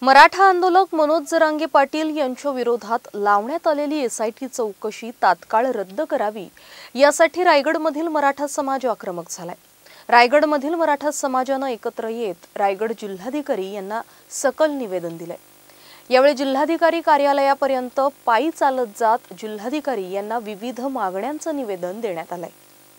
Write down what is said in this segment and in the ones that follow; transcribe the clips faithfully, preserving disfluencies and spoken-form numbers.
मराठा आंदोलक मनोज जरांगे पाटील यांच्या विरोधात लावण्यात आलेली एसआयटी चौकशी तात्काळ रद्द करावी यासाठी रायगडमधील मराठा समाज आक्रमक झालाय। रायगडमधील मराठा समाजाने एकत्र येत रायगड जिल्हाधिकारी यांना सकल निवेदन दिले। यावेळी जिल्हाधिकारी कार्यालयापर्यंत पायी चालत जात जिल्हाधिकारी यांना विविध मागण्यांचे निवेदन देण्यात आले।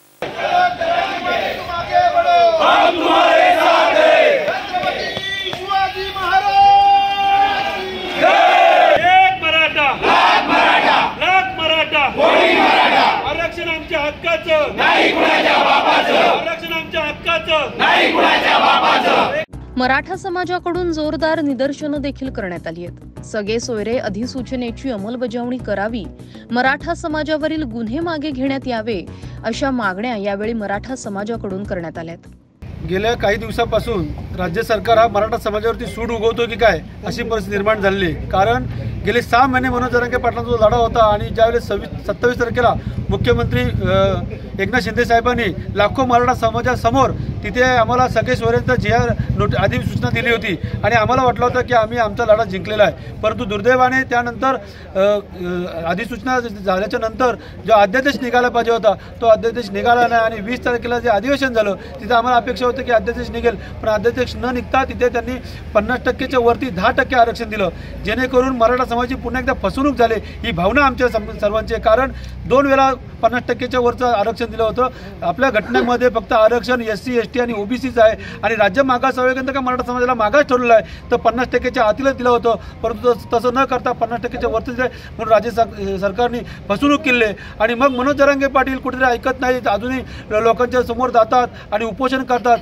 आरक्षण आमच्या हक्काचं नाही, कुणाच्या बापाचं। आरक्षण आमच्या हक्काचं नाही, कुणाच्या बापाचं। मराठा समाजाकडून जोरदार निदर्शनं देखील करण्यात आली आहेत। सगळे सोयरे अधिसूचनेची अंमलबजावणी करावी, मराठा समाजावरील गुन्हे मागे घेण्यात यावे अशा मागण्या यावेळी मराठा समाजाकडून करण्यात आल्यात। गेल्या काही दिवसापासून राज्य सरकार हा मराठा समाजावरती सूड उगवतो की काय अशी परिस्थिती निर्माण झाली। कारण गेले सहा महिने मनोज जरांगे पाटलांचा जो लढा होता आणि ज्यावेळेस सव्वीस सत्तावीस तारखेला मुख्यमंत्री एकनाथ शिंदे साहेबांनी लाखो मराठा समाजासमोर तिथे आम्हाला सगळे सोयऱ्यांचा जी आर नोट अधिसूचना दिली होती आणि आम्हाला वाटलं होतं की आम्ही आमचा लढा जिंकलेला आहे। परंतु दुर्दैवाने त्यानंतर अधिसूचना झाल्याच्या नंतर जो अध्यादेश निघाला पाहिजे होता तो अध्यादेश निघाला नाही आणि वीस तारखेला जे अधिवेशन झालं तिथे आम्हाला अपेक्षा होती की अध्यादेश निघेल, पण अध्यादेश न निघता तिथे त्यांनी पन्नास टक्केच्या वरती दहा टक्के आरक्षण दिलं, जेणेकरून मराठा समाजाची पुन्हा एकदा फसवणूक झाली। ही भावना आमच्या सर्वांची, कारण दोन वेळा पन्नास टक्केच्या वरचं आरक्षण दिलं होतं। आपल्या घटनेमध्ये फक्त आरक्षण एस सी एस टी आणि ओबीसीच आहे आणि राज्य मागास आयोगाने का मराठा समाजाला मागास ठरवलं आहे तर पन्नास टक्केच्या आतीलच दिलं होतं, परंतु तसं न करता पन्नास टक्केच्या वरती दिलं म्हणून राज्य सरकारने फसवणूक केली आणि मग मनोज जरांगे पाटील कुठेतरी ऐकत नाहीत, अजूनही लोकांच्या समोर जातात आणि उपोषण करतात।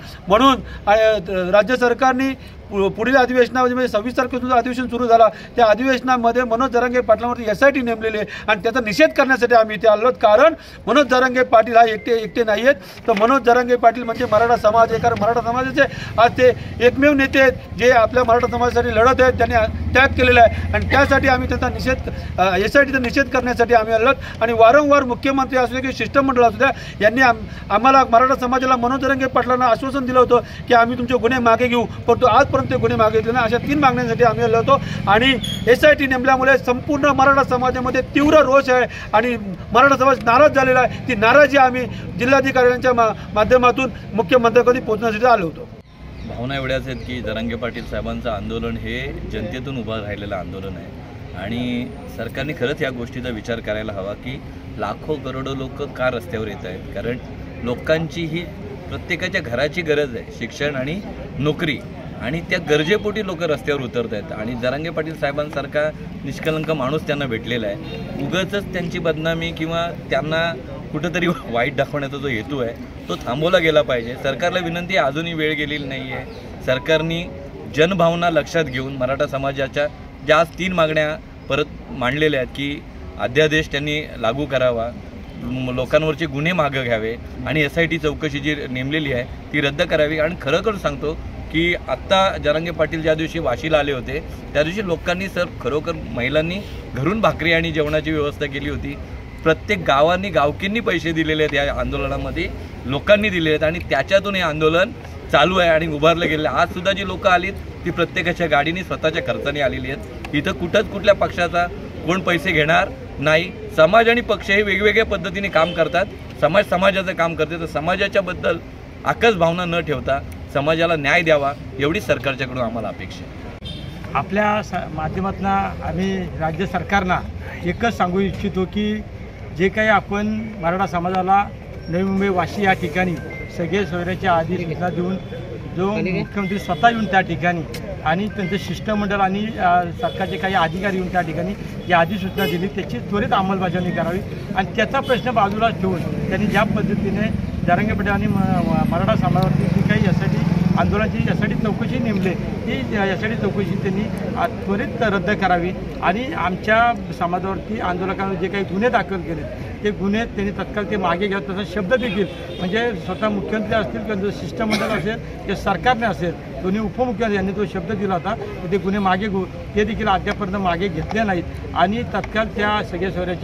म्हणून राज्य सरकारने पुढील अधिवेशनामध्ये म्हणजे सव्वीस तारखेपासून अधिवेशन सुरू झाला त्या अधिवेशनामध्ये मनोज जरांगे पाटलांवरती एस आय टी नेमलेली आहे आणि त्याचा निषेध करण्यासाठी आम्ही इथे आलो। कारण मनोज जरांगे पाटील हा एकटे एकटे नाही आहेत, तर मनोज जरांगे पाटील म्हणजे मराठा समाज आहे। कारण मराठा समाजाचे आज ते एकमेव नेते आहेत जे आपल्या मराठा समाजासाठी लढत आहेत, त्यांनी त्याग केलेला आहे आणि त्यासाठी आम्ही त्याचा निषेध एस आय टीचा निषेध करण्यासाठी आम्ही आलो आणि वारंवार मुख्यमंत्री असू द्या की शिष्टमंडळ असू द्या यांनी आम्हाला मराठा समाजाला मनोज जरांगे पाटलांना आश्वासन दिलं होतं की आम्ही तुमचे गुन्हे मागे घेऊ, परंतु आजपर्यंत ते गुन्हे मागे घेतले नाही। अशा तीन मागण्यांसाठी आम्ही आलो होतो आणि एस आय टी नेमल्यामुळे संपूर्ण मराठा समाजामध्ये तीव्र रोष आहे आणि मराठा समाज नाराज झालेला आहे। ती नाराजी आम्ही जिल्हाधिकाऱ्यांच्या माध्यमातून मुख्यमंत्र्यांकडे पोहोचण्यासाठी आलो होतो। भावना एवढ्याच आहेत की जरांगे पाटील साहेबांचं आंदोलन हे जनतेतून उभं राहिलेलं आंदोलन आहे आणि सरकारने खरंच या गोष्टीचा विचार करायला हवा की लाखो करोडो लोक का रस्त्यावर येत आहेत। कारण लोकांची ही प्रत्येकाच्या घराची गरज आहे, शिक्षण आणि नोकरी, आणि त्या गरजेपोटी लोक रस्त्यावर उतरत आहेत आणि जरांगे पाटील साहेबांसारखा निष्कलंक माणूस त्यांना भेटलेला आहे। उगाचच त्यांची बदनामी किंवा त्यांना कुठंतरी वाईट दाखवण्याचा जो हेतू आहे तो थांबवला गेला पाहिजे। सरकारला विनंती आहे, अजूनही वेळ गेलेली नाही आहे। सरकारने जनभावना लक्षात घेऊन मराठा समाजाच्या ज्या तीन मागण्या परत मांडलेल्या आहेत की अध्यादेश त्यांनी लागू करावा, लोकांवरचे गुन्हे मागे घ्यावे आणि एस आय टी चौकशी जी नेमलेली आहे ती रद्द करावी। आणि खरोखर सांगतो की आत्ता जरांगे पाटील ज्या दिवशी वाशीला आले होते त्या दिवशी लोकांनी सर खरोखर महिलांनी घरून भाकरी आणि जेवणाची व्यवस्था केली होती। प्रत्येक गावांनी गावकींनी पैसे दिलेले आहेत या आंदोलनामध्ये, लोकांनी दिलेले आहेत आणि त्याच्यातून हे आंदोलन चालू आहे आणि उभारलं गेलं आहे। आजसुद्धा जी लोकं आलीत ती प्रत्येकाच्या गाडीने स्वतःच्या खर्चाने आलेली आहेत। इथं कुठंच कुठल्या पक्षाचा कोण पैसे घेणार नाही। समाज आणि पक्ष हे वेगवेगळ्या पद्धतीने काम करतात, समाज समाजाचं काम करते, तर समाजाच्याबद्दल आकस भावना न ठेवता समाजाला न्याय द्यावा एवढी सरकारच्याकडून आम्हाला अपेक्षा आहे। आपल्या स माध्यमातून आम्ही राज्य सरकारना एकच सांगू इच्छितो की जे काही आपण मराठा समाजाला नवी मुंबई वाशी या ठिकाणी सगळे सोयऱ्याच्या अधिसूचना देऊन जो मुख्यमंत्री स्वतः येऊन त्या ठिकाणी आणि त्यांचं शिष्टमंडळ आणि सरकारचे काही अधिकारी येऊन त्या ठिकाणी जी अधिसूचना दिली त्याची त्वरित अंमलबजावणी करावी आणि त्याचा प्रश्न बाजूला ठेवून त्यांनी ज्या पद्धतीने जरांगे पाटील आणि मराठा समाजावरती जी काही यासाठी आंदोलनाची यासाठी चौकशी नेमले ती यासाठी चौकशी त्यांनी त्वरित रद्द करावी आणि आमच्या समाजावरती आंदोलकांनी जे काही गुन्हे दाखल केले ते गुन्हे त्यांनी तत्काळ ते मागे घ्यावे, तसा शब्द देखील म्हणजे स्वतः मुख्यमंत्री असतील किंवा शिष्टमंडळ असेल किंवा सरकारने असेल दोन्ही उपमुख्यमंत्री यांनी जो शब्द दिला होता की ते गुन्हे मागे घेऊ ते देखील अद्यापर्यंत मागे घेतले नाहीत आणि तत्काळ त्या सगळ्या सोयऱ्याच्या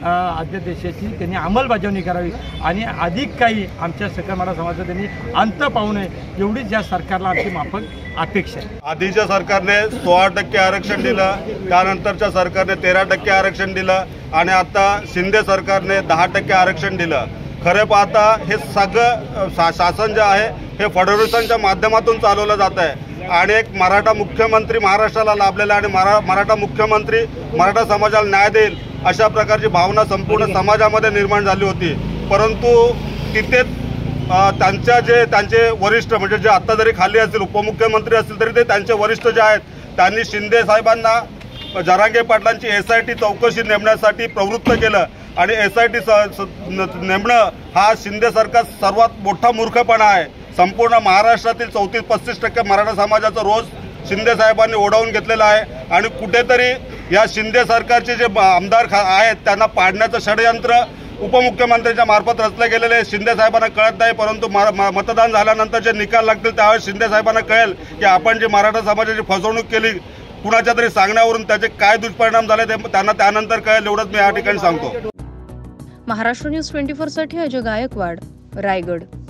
अध्यादेशाची त्यांनी अंमलबजावणी करावी आणि अधिक काही आमच्या सकल मराठा समाजाचा त्यांनी अंत पाहू नये एवढीच या सरकारला आमची माफक अपेक्षा आहे. आधीच्या सरकारने सोळा टक्के आरक्षण दिलं, त्यानंतरच्या सरकारने तेरा टक्के आरक्षण दिलं आणि आता शिंदे सरकारने दहा टक्के आरक्षण दिलं. खरे पाहता हे सगळं शासन जे आहे हे फडणवीसांच्या माध्यमातून चालवलं जात आहे आणि एक मराठा मुख्यमंत्री महाराष्ट्राला लाभलेला आणि मरा मराठा मुख्यमंत्री मराठा समाजाला न्याय देईल अशा प्रकारची भावना संपूर्ण समाजामध्ये निर्माण झाली होती. परंतु तिथे त्यांच्या जे त्यांचे वरिष्ठ म्हणजे जे आत्ता जरी खाली असतील उपमुख्यमंत्री असतील तरी ते त्यांचे वरिष्ठ जे आहेत त्यांनी शिंदे साहेबांना जरांगे पाटलांची एस आय टी चौकशी नेमण्यासाठी प्रवृत्त केलं आणि एस आय टी नेमणं हा शिंदे सरकार सर्वात मोठा मूर्खपणा आहे. संपूर्ण महाराष्ट्रातील चौतीस पस्तीस टक्के मराठा समाजाचा रोज शिंदे साहेबांनी ओढावून घेतलेला आहे आणि कुठेतरी या शिंदे सरकारचे जे आमदार खा आहेत त्यांना पाडण्याचं षडयंत्र उपमुख्यमंत्र्यांच्या मार्फत रचले गेलेले शिंदे साहेबांना कळत नाही. परंतु मतदान झाल्यानंतर जे निकाल लागतील त्यावेळेस शिंदे साहेबांना कळेल की आपण जी मराठा समाजाची फसवणूक केली कुणाच्या तरी सांगण्यावरून त्याचे काय दुष्परिणाम झाले ते त्यांना त्यानंतर कळेल एवढंच मी या ठिकाणी सांगतो. महाराष्ट्र न्यूज ट्वेंटी फोर साठी अजय गायकवाड, रायगड.